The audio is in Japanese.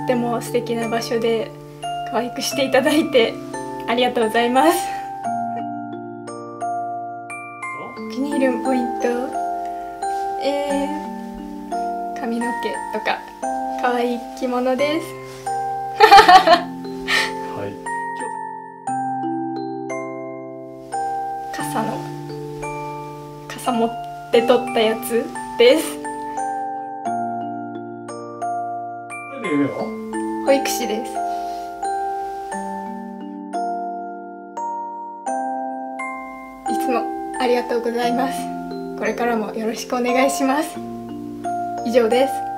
っても素敵な場所で可愛くしていただいてありがとうございます。お気に入りのポイント、髪の毛とか可愛い着物です。 はい。 傘持って撮ったやつです。 これで夢は？ 保育士です。いつもありがとうございます。これからもよろしくお願いします。以上です。